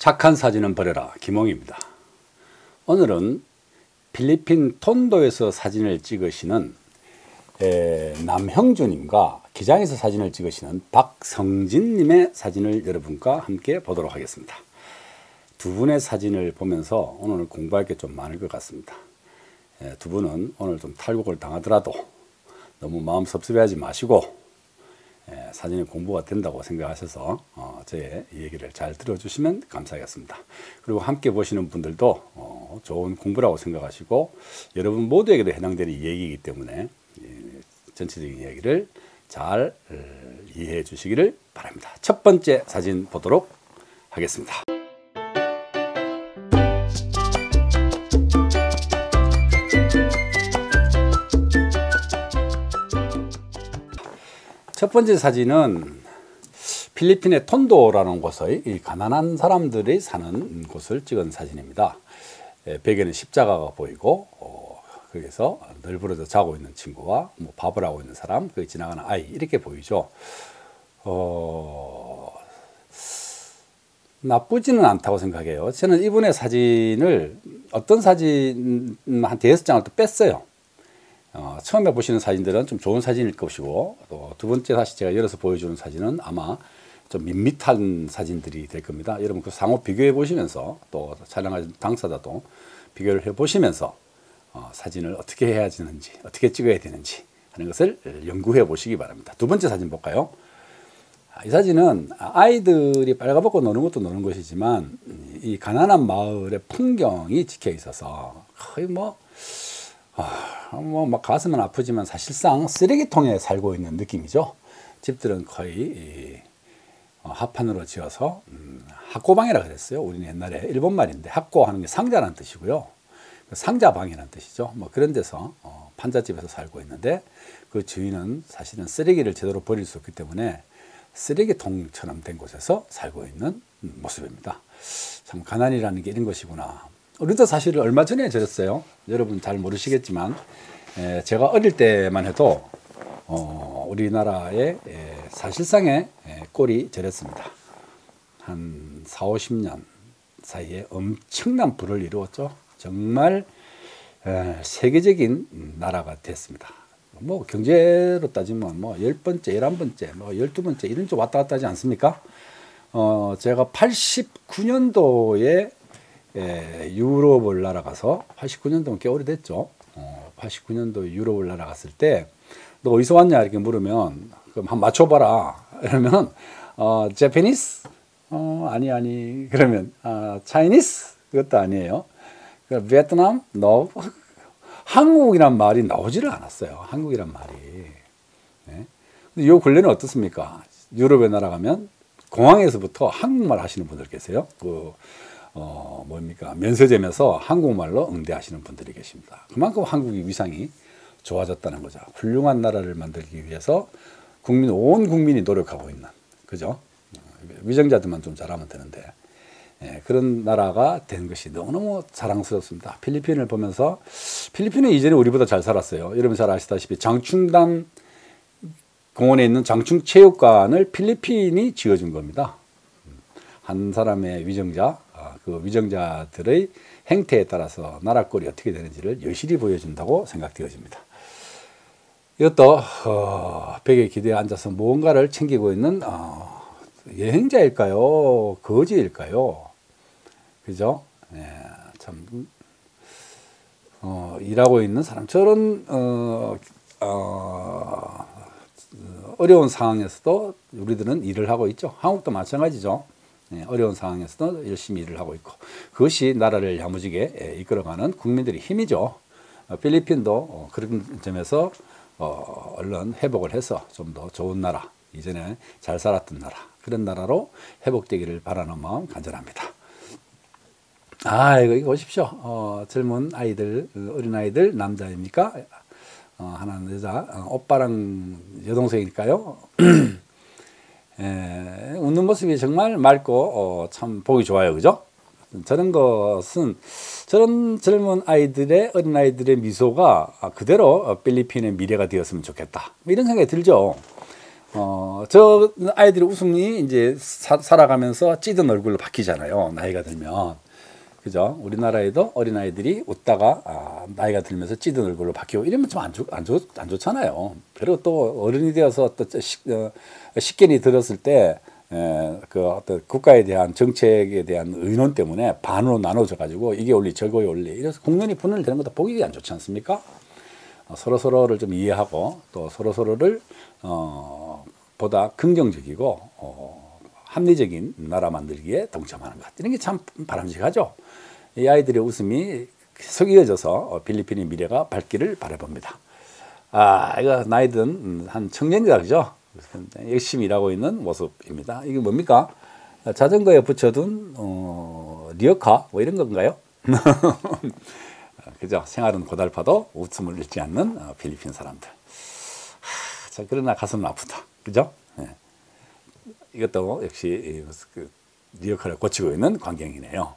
착한 사진은 버려라. 김홍입니다. 오늘은 필리핀 톤도에서 사진을 찍으시는 남형주님과 기장에서 사진을 찍으시는 박성진님의 사진을 여러분과 함께 보도록 하겠습니다. 두 분의 사진을 보면서 오늘 공부할 게 좀 많을 것 같습니다. 두 분은 오늘 좀 탈곡을 당하더라도 너무 마음 섭섭해하지 마시고 사진이 공부가 된다고 생각하셔서 저의 얘기를 잘 들어주시면 감사하겠습니다. 그리고 함께 보시는 분들도 좋은 공부라고 생각하시고 여러분 모두에게도 해당되는 얘기이기 때문에 전체적인 이야기를 잘 이해해 주시기를 바랍니다. 첫 번째 사진 보도록 하겠습니다. 첫 번째 사진은 필리핀의 톤도라는 곳의 이 가난한 사람들이 사는 곳을 찍은 사진입니다. 베개는 십자가가 보이고 거기서 널브러져 자고 있는 친구와 뭐 밥을 하고 있는 사람, 거기 지나가는 아이 이렇게 보이죠. 나쁘지는 않다고 생각해요. 저는 이분의 사진을 어떤 사진 한 대여섯 장을 또 뺐어요. 처음에 보시는 사진들은 좀 좋은 사진일 것이고 또 두 번째 다시 제가 열어서 보여주는 사진은 아마 좀 밋밋한 사진들이 될 겁니다. 여러분 그 상호 비교해 보시면서 또 촬영하는 당사자도 비교를 해 보시면서 사진을 어떻게 해야 되는지 어떻게 찍어야 되는지 하는 것을 연구해 보시기 바랍니다. 두 번째 사진 볼까요? 이 사진은 아이들이 빨가벗고 노는 것도 노는 것이지만 이 가난한 마을의 풍경이 찍혀 있어서 거의 막 가슴은 아프지만 사실상 쓰레기통에 살고 있는 느낌이죠. 집들은 거의 합판으로 지어서 학고방이라고 그랬어요. 우리는 옛날에 일본 말인데 학고하는 게 상자라는 뜻이고요. 상자방이라는 뜻이죠. 뭐 그런 데서 판잣집에서 살고 있는데 그 주인은 사실은 쓰레기를 제대로 버릴 수 없기 때문에 쓰레기통처럼 된 곳에서 살고 있는 모습입니다. 참 가난이라는 게 이런 것이구나. 우리도 사실 얼마 전에 저랬어요. 여러분 잘 모르시겠지만 제가 어릴 때만 해도 우리나라의 사실상의 꼴이 저랬습니다. 한 4, 50년 사이에 엄청난 부를 이루었죠. 정말 세계적인 나라가 됐습니다. 뭐 경제로 따지면 뭐 10번째, 11번째, 뭐 12번째 이런 쪽 왔다 갔다 하지 않습니까? 제가 89년도에 유럽을 날아가서 89년도면 꽤 오래됐죠. 89년도 유럽을 날아갔을 때 너 어디서 왔냐 이렇게 물으면 그럼 한번 맞춰봐라 이러면 제페니스? 아니 그러면 차이니스? 그것도 아니에요. 베트남? No. 한국이란 말이 나오지를 않았어요. 한국이란 말이. 네. 근데 요 근래는 어떻습니까? 유럽에 날아가면 공항에서부터 한국말 하시는 분들 계세요. 면세점에서 한국말로 응대하시는 분들이 계십니다. 그만큼 한국의 위상이 좋아졌다는 거죠. 훌륭한 나라를 만들기 위해서 온 국민이 노력하고 있는, 그죠? 위정자들만 좀 잘하면 되는데, 그런 나라가 된 것이 너무너무 자랑스럽습니다. 필리핀을 보면서, 필리핀은 이전에 우리보다 잘 살았어요. 여러분 잘 아시다시피 장충단 공원에 있는 장충체육관을 필리핀이 지어준 겁니다. 한 사람의 위정자, 그 위정자들의 행태에 따라서 나라 꼴이 어떻게 되는지를 여실히 보여준다고 생각되어집니다. 이것도 벽에 기대에 앉아서 무언가를 챙기고 있는 여행자일까요? 거지일까요? 그죠? 참 일하고 있는 사람 저런 어려운 상황에서도 우리들은 일을 하고 있죠. 한국도 마찬가지죠. 어려운 상황에서도 열심히 일을 하고 있고 그것이 나라를 야무지게 이끌어가는 국민들의 힘이죠. 필리핀도 그런 점에서 얼른 회복을 해서 좀 더 좋은 나라, 이전에 잘 살았던 나라, 그런 나라로 회복되기를 바라는 마음 간절합니다. 이거 보십시오. 젊은 아이들, 어린아이들 남자입니까? 하나는 여자, 오빠랑 여동생일까요? 웃는 모습이 정말 맑고 참 보기 좋아요. 그죠? 저런 것은 저런 젊은 아이들의 어린아이들의 미소가 그대로 필리핀의 미래가 되었으면 좋겠다. 이런 생각이 들죠. 저 아이들의 웃음이 이제 살아가면서 찌든 얼굴로 바뀌잖아요. 나이가 들면. 그죠? 우리나라에도 어린아이들이 웃다가 나이가 들면서 찌든 얼굴로 바뀌고 이러면 좀 안 좋잖아요. 그리고 또 어른이 되어서 또 식견이 들었을 때 그 어떤 국가에 대한 정책에 대한 의논 때문에 반으로 나눠져 가지고 이게 옳리 저거에 옳리 이래서 국론이 분열되는 것도 보기 안 좋지 않습니까? 서로를 좀 이해하고 또 서로를 보다 긍정적이고 합리적인 나라 만들기에 동참하는 것 이런 게 참 바람직하죠. 이 아이들의 웃음이 계속 이어져서 필리핀의 미래가 밝기를 바라봅니다. 이거 나이든 한 청년이다 그죠? 열심히 일하고 있는 모습입니다. 이게 뭡니까? 자전거에 붙여둔 리어카 뭐 이런 건가요? 그죠? 생활은 고달파도 웃음을 잃지 않는 필리핀 사람들. 자, 그러나 가슴은 아프다. 그죠? 네. 이것도 역시 그 리어카를 고치고 있는 광경이네요.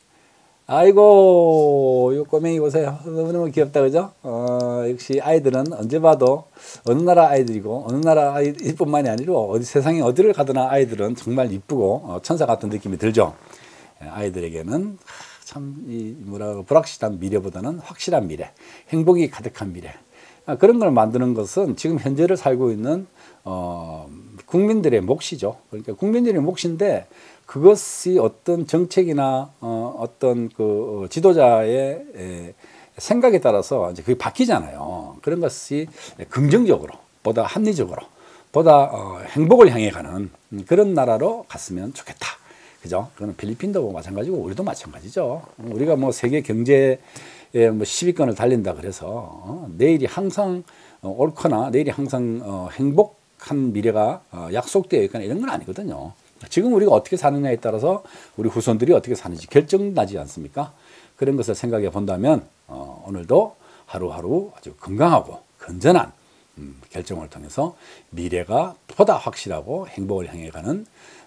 아이고, 이 꼬맹이 보세요. 너무너무 귀엽다, 그죠? 역시 아이들은 언제 봐도 어느 나라 아이들이고, 어느 나라 아이뿐만이 아니고, 세상에 어디를 가더나 아이들은 정말 이쁘고, 천사 같은 느낌이 들죠? 아이들에게는 참, 불확실한 미래보다는 확실한 미래, 행복이 가득한 미래. 그런 걸 만드는 것은 지금 현재를 살고 있는, 국민들의 몫이죠. 그러니까 국민들의 몫인데, 그것이 어떤 정책이나 어떤 그 지도자의 생각에 따라서 이제 그게 바뀌잖아요. 그런 것이 긍정적으로, 보다 합리적으로, 보다 행복을 향해 가는 그런 나라로 갔으면 좋겠다. 그죠? 그거는 필리핀도 마찬가지고 우리도 마찬가지죠. 우리가 뭐 세계 경제에 뭐 10위권을 달린다 그래서 내일이 항상 옳거나 내일이 항상 행복한 미래가 약속되어 있거나 이런 건 아니거든요. 지금 우리가 어떻게 사느냐에 따라서 우리 후손들이 어떻게 사는지 결정나지 않습니까? 그런 것을 생각해 본다면 오늘도 하루하루 아주 건강하고 건전한 결정을 통해서 미래가 보다 확실하고 행복을 향해 가는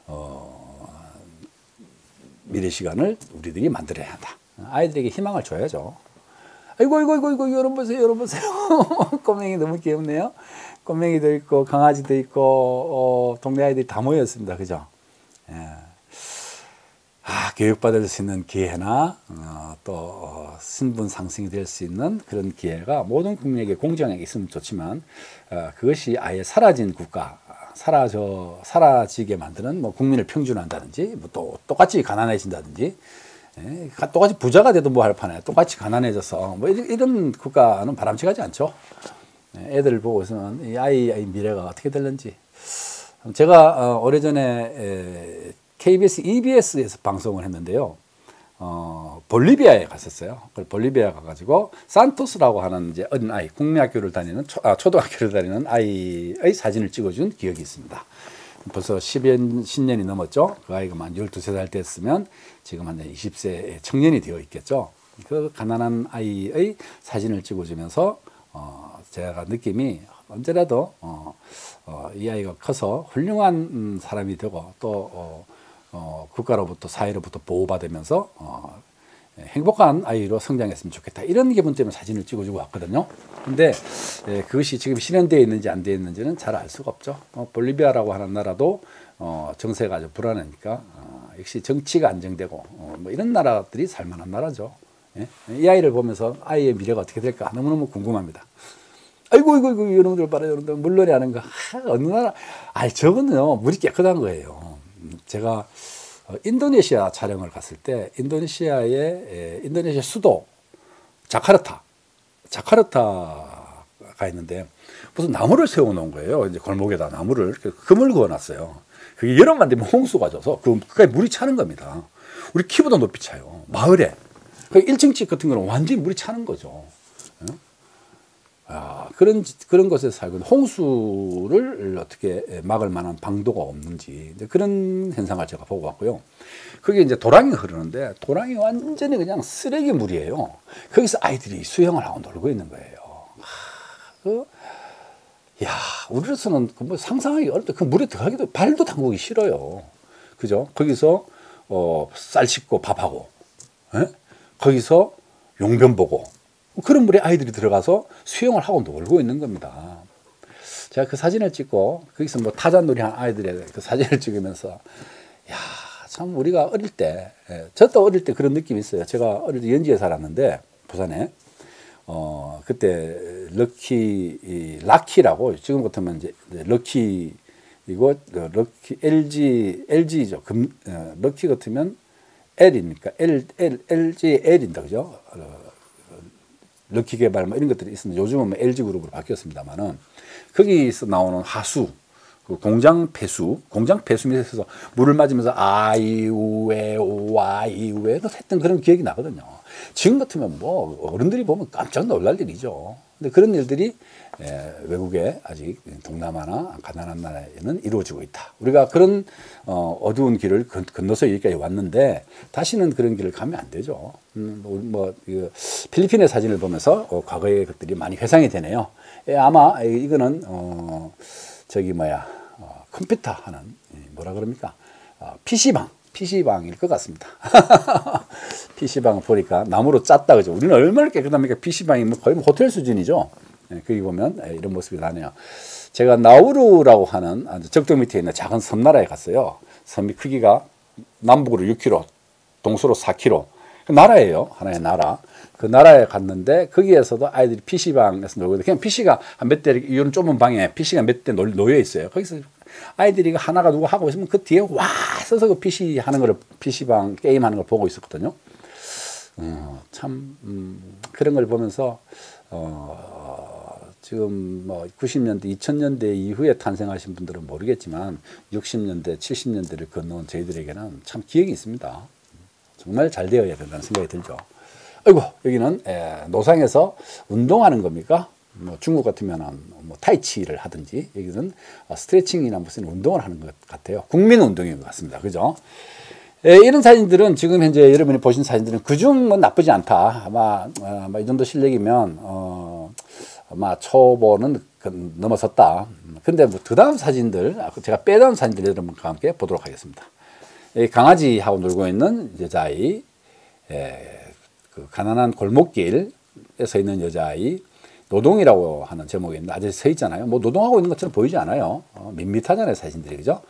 미래 시간을 우리들이 만들어야 한다. 아이들에게 희망을 줘야죠. 아이고 여러분 보세요. 꼬맹이 너무 귀엽네요. 꼬맹이도 있고 강아지도 있고 동네 아이들이 다 모였습니다. 그죠? 교육받을 수 있는 기회나 또 신분 상승이 될 수 있는 그런 기회가 모든 국민에게 공정하게 있으면 좋지만 그것이 아예 사라진 국가, 사라지게 만드는 뭐 국민을 평준화한다든지 뭐 또 똑같이 가난해진다든지 똑같이 부자가 돼도 뭐 할 판에 똑같이 가난해져서 뭐 이런 국가는 바람직하지 않죠. 애들을 보고서는 이 아이의 미래가 어떻게 될는지 제가 오래전에 KBS, EBS에서 방송을 했는데요. 볼리비아에 갔었어요. 볼리비아 가가지고 산토스라고 하는 이제 어린 아이, 국민학교를 다니는 초등학교를 다니는 아이의 사진을 찍어준 기억이 있습니다. 벌써 10년이 넘었죠. 그 아이가 만 12살 됐으면 지금 한 20세 청년이 되어 있겠죠. 그 가난한 아이의 사진을 찍어주면서 제가 느낌이 언제라도 이 아이가 커서 훌륭한 사람이 되고 또 국가로부터 사회로부터 보호받으면서 행복한 아이로 성장했으면 좋겠다. 이런 기분 때문에 사진을 찍어주고 왔거든요. 근데 그것이 지금 실현되어 있는지 안 되어 있는지는 잘 알 수가 없죠. 볼리비아라고 하는 나라도 정세가 아주 불안하니까 역시 정치가 안정되고 뭐 이런 나라들이 살만한 나라죠. 예? 이 아이를 보면서 아이의 미래가 어떻게 될까 너무너무 궁금합니다. 아이고 여러분들 봐라 여러분들 물놀이 하는 거 어느 나라 저거는요 물이 깨끗한 거예요. 제가 인도네시아 촬영을 갔을 때 인도네시아 수도 자카르타가 있는데 무슨 나무를 세워놓은 거예요. 이제 골목에다 나무를 금을 그어놨어요. 그게 여름만 되면 홍수가 져서 그까지 물이 차는 겁니다. 우리 키보다 높이 차요. 마을에 1층 집 같은 거는 완전히 물이 차는 거죠. 그런 곳에서 살고 있는 홍수를 어떻게 막을 만한 방도가 없는지 그런 현상을 제가 보고 왔고요. 거기 이제 도랑이 흐르는데 도랑이 완전히 그냥 쓰레기 물이에요. 거기서 아이들이 수영을 하고 놀고 있는 거예요. 우리로서는 뭐 상상하기 어렵다. 그 물에 들어가기도 발도 담그기 싫어요. 그죠? 거기서 쌀 씻고 밥하고, 거기서 용변 보고. 그런 물에 아이들이 들어가서 수영을 하고 놀고 있는 겁니다. 제가 그 사진을 찍고 거기서 뭐 타잔놀이 한 아이들의 그 사진을 찍으면서 야, 참 우리가 어릴 때, 저도 어릴 때 그런 느낌이 있어요. 제가 어릴 때 연지에 살았는데 부산에 그때 락키라고 지금 같으면 이제 럭키이고 럭키 LG죠. 럭키 같으면 L입니까? LG L인다 그죠? 럭키 개발 뭐 이런 것들이 있었는데 요즘은 뭐 LG 그룹으로 바뀌었습니다만은 거기서 나오는 하수 그 공장 폐수 밑에서 물을 맞으면서 아이우에 오아이우에 했던 그런 기억이 나거든요. 지금 같으면 뭐 어른들이 보면 깜짝 놀랄 일이죠. 근데 그런 일들이 외국에 아직 동남아나 가난한 나라에는 이루어지고 있다. 우리가 그런 어두운 길을 건너서 여기까지 왔는데 다시는 그런 길을 가면 안 되죠. 필리핀의 사진을 보면서 과거의 것들이 많이 회상이 되네요. 아마 이거는 컴퓨터 하는 뭐라 그럽니까? PC방일 것 같습니다. PC방 보니까 나무로 짰다 그죠? 우리는 얼마나 깨끗합니까? PC방이 뭐 거의 호텔 수준이죠. 거기 보면 이런 모습이 나네요. 제가 나우루라고 하는 적도 밑에 있는 작은 섬나라에 갔어요. 섬이 크기가 남북으로 6km, 동서로 4km. 그 나라예요. 하나의 나라. 그 나라에 갔는데 거기에서도 아이들이 PC방에서 놀고 그냥 PC가 한 몇 대 이런 좁은 방에 PC가 몇 대 놓여 있어요. 거기서 아이들이 하나가 누구 하고 있으면 그 뒤에 와 서서 그 PC 하는 거를 PC방 게임 하는 걸 보고 있었거든요. 그런 걸 보면서 지금 뭐 90년대, 2000년대 이후에 탄생하신 분들은 모르겠지만 60년대, 70년대를 건너온 저희들에게는 참 기억이 있습니다. 정말 잘 되어야 된다는 생각이 들죠. 아이고 여기는 노상에서 운동하는 겁니까? 뭐 중국 같으면 뭐 타이치를 하든지 여기는 스트레칭이나 무슨 운동을 하는 것 같아요. 국민 운동인 것 같습니다. 그죠? 이런 사진들은 지금 현재 여러분이 보신 사진들은 그중 나쁘지 않다. 아마 이 정도 실력이면 아마 초보는 넘어섰다. 근데 뭐 그 다음 사진들 제가 빼다운 사진들 여러분과 함께 보도록 하겠습니다. 강아지하고 놀고 있는 여자아이, 그 가난한 골목길에 서 있는 여자아이, 노동이라고 하는 제목이 있는데 아저씨 서 있잖아요. 뭐 노동하고 있는 것처럼 보이지 않아요. 밋밋하잖아요, 사진들이. 그죠?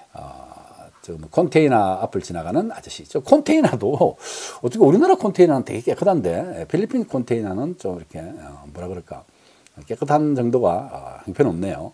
컨테이너 앞을 지나가는 아저씨. 저 컨테이너도 어떻게 우리나라 컨테이너는 되게 깨끗한데 필리핀 컨테이너는 좀 이렇게 뭐라 그럴까 깨끗한 정도가 형편없네요.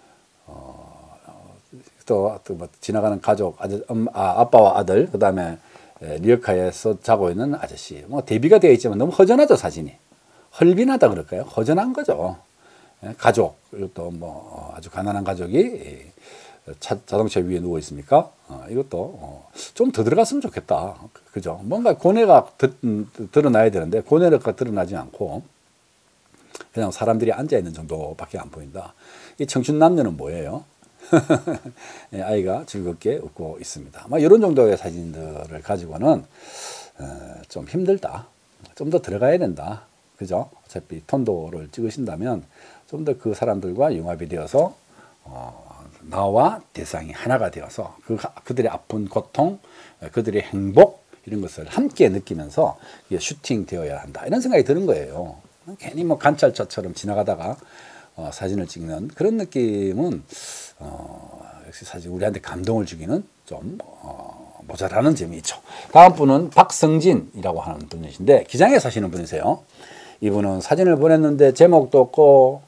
또 뭐 지나가는 가족, 아빠와 아들, 그 다음에 리어카에서 자고 있는 아저씨. 뭐 대비가 되어 있지만 너무 허전하죠, 사진이. 헐빈하다 그럴까요? 허전한 거죠. 가족, 그리고 또 뭐 아주 가난한 가족이 자동차 위에 누워 있습니까? 이것도 좀 더 들어갔으면 좋겠다. 그죠? 뭔가 고뇌가 드러나야 되는데 고뇌가 드러나지 않고 그냥 사람들이 앉아 있는 정도밖에 안 보인다. 이 청춘 남녀는 뭐예요? 아이가 즐겁게 웃고 있습니다. 이런 정도의 사진들을 가지고는 좀 힘들다. 좀 더 들어가야 된다. 그죠? 어차피 톤도를 찍으신다면 좀 더 그 사람들과 융합이 되어서 나와 대상이 하나가 되어서 그들의 아픈 고통, 그들의 행복 이런 것을 함께 느끼면서 슈팅 되어야 한다. 이런 생각이 드는 거예요. 괜히 뭐 관찰차처럼 지나가다가 사진을 찍는 그런 느낌은 역시 사실 우리한테 감동을 주기는 좀 모자라는 점이 있죠. 다음 분은 박성진이라고 하는 분이신데 기장에 사시는 분이세요. 이분은 사진을 보냈는데 제목도 없고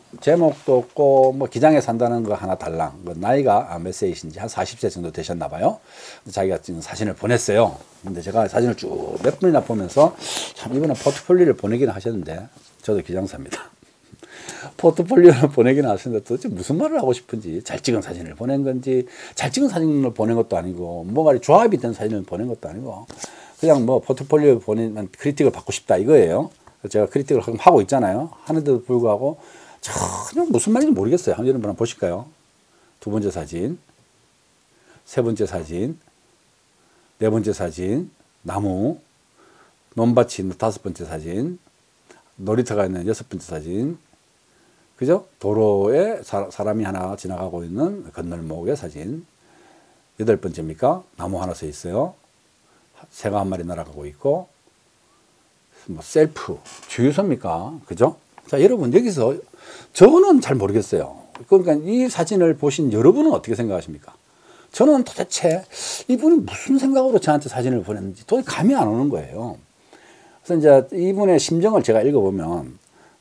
뭐 기장에 산다는 거 하나 달랑. 나이가 몇 세이신지 한 40세 정도 되셨나 봐요. 자기가 지금 사진을 보냈어요. 근데 제가 사진을 쭉 몇 분이나 보면서 참 이분은 포트폴리오를 보내긴 하셨는데 저도 기장사입니다. 포트폴리오를 보내긴 하셨는데 도대체 무슨 말을 하고 싶은지 잘 찍은 사진을 보낸 건지 잘 찍은 사진을 보낸 것도 아니고 뭔가 조합이 된 사진을 보낸 것도 아니고 그냥 뭐 포트폴리오 보내면 크리틱을 받고 싶다 이거예요. 제가 크리틱을 하고 있잖아요. 하는데도 불구하고 전혀 무슨 말인지 모르겠어요. 한번 여러분 보실까요? 두 번째 사진, 세 번째 사진, 네 번째 사진, 나무, 논밭이 있는 다섯 번째 사진, 놀이터가 있는 여섯 번째 사진, 그죠? 도로에 사람이 하나 지나가고 있는 건널목의 사진, 여덟 번째입니까? 나무 하나 서 있어요. 새가 한 마리 날아가고 있고, 뭐 셀프, 주유소입니까? 그죠? 자, 여러분, 여기서 저는 잘 모르겠어요. 그러니까 이 사진을 보신 여러분은 어떻게 생각하십니까? 저는 도대체 이분이 무슨 생각으로 저한테 사진을 보냈는지 도저히 감이 안 오는 거예요. 그래서 이제 이분의 심정을 제가 읽어보면,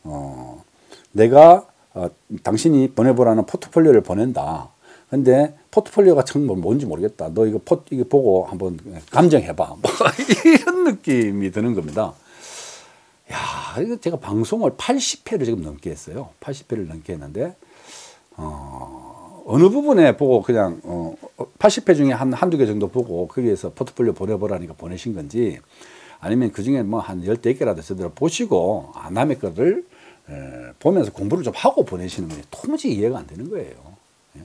내가 당신이 보내보라는 포트폴리오를 보낸다. 근데 포트폴리오가 정말 뭔지 모르겠다. 너 이거 보고 한번 감정해봐. 뭐 이런 느낌이 드는 겁니다. 야, 이거 제가 방송을 80회를 지금 넘게 했어요. 80회를 넘게 했는데, 어느 부분에 보고 그냥 80회 중에 한두 개 정도 보고 거기에서 포트폴리오 보내보라니까 보내신 건지, 아니면 그 중에 뭐 한 10개라도 제대로 보시고 남의 거를 보면서 공부를 좀 하고 보내시는 건지 도무지 이해가 안 되는 거예요. 예?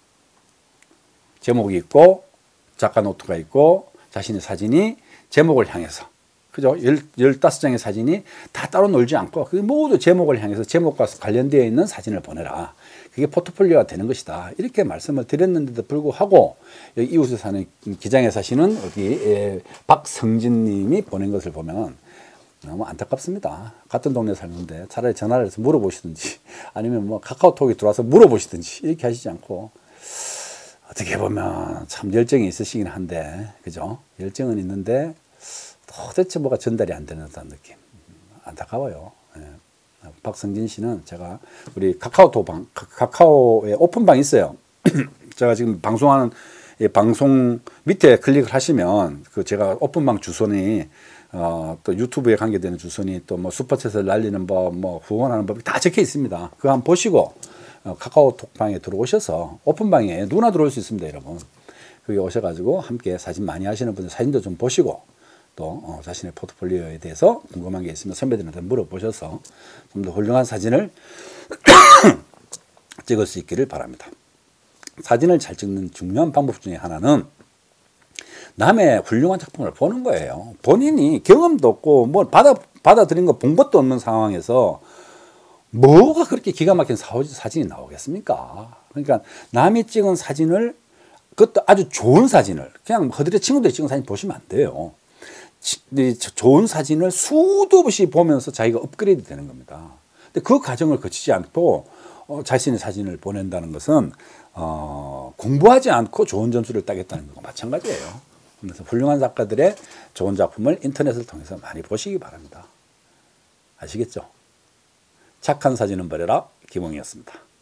제목이 있고 작가 노트가 있고 자신의 사진이 제목을 향해서, 그죠? 15장의 사진이 다 따로 놀지 않고 그 모두 제목을 향해서 제목과 관련되어 있는 사진을 보내라. 그게 포트폴리오가 되는 것이다. 이렇게 말씀을 드렸는데도 불구하고 여기 이웃에 사는 기장에 사시는 여기 박성진 님이 보낸 것을 보면 너무 안타깝습니다. 같은 동네에 살는데 차라리 전화를 해서 물어보시든지 아니면 뭐 카카오톡에 들어와서 물어보시든지 이렇게 하시지 않고, 어떻게 보면 참 열정이 있으시긴 한데, 그죠? 열정은 있는데 도대체 뭐가 전달이 안 되는 듯한 느낌. 안타까워요. 예. 박성진 씨는 제가 우리 카카오에 오픈방 있어요. 제가 지금 방송하는 방송 밑에 클릭을 하시면 그 제가 오픈방 주소니 또 유튜브에 관계되는 주소니 또 뭐 슈퍼챗을 날리는 법, 뭐 후원하는 법이 다 적혀 있습니다. 그거 한번 보시고 카카오톡방에 들어오셔서 오픈방에 누구나 들어올 수 있습니다, 여러분. 거기 오셔가지고 함께 사진 많이 하시는 분들 사진도 좀 보시고 또 자신의 포트폴리오에 대해서 궁금한 게 있으면 선배들한테 물어보셔서 좀 더 훌륭한 사진을 찍을 수 있기를 바랍니다. 사진을 잘 찍는 중요한 방법 중에 하나는 남의 훌륭한 작품을 보는 거예요. 본인이 경험도 없고 뭐 받아들인 거 본 것도 없는 상황에서 뭐가 그렇게 기가 막힌 사진이 나오겠습니까? 그러니까 남이 찍은 사진을, 그것도 아주 좋은 사진을, 그냥 허들의 친구들이 찍은 사진 보시면 안 돼요. 좋은 사진을 수도 없이 보면서 자기가 업그레이드 되는 겁니다. 근데 그 과정을 거치지 않고 자신의 사진을 보낸다는 것은 공부하지 않고 좋은 점수를 따겠다는 것과 마찬가지예요. 그래서 훌륭한 작가들의 좋은 작품을 인터넷을 통해서 많이 보시기 바랍니다. 아시겠죠? 착한 사진은 버려라. 김홍이었습니다.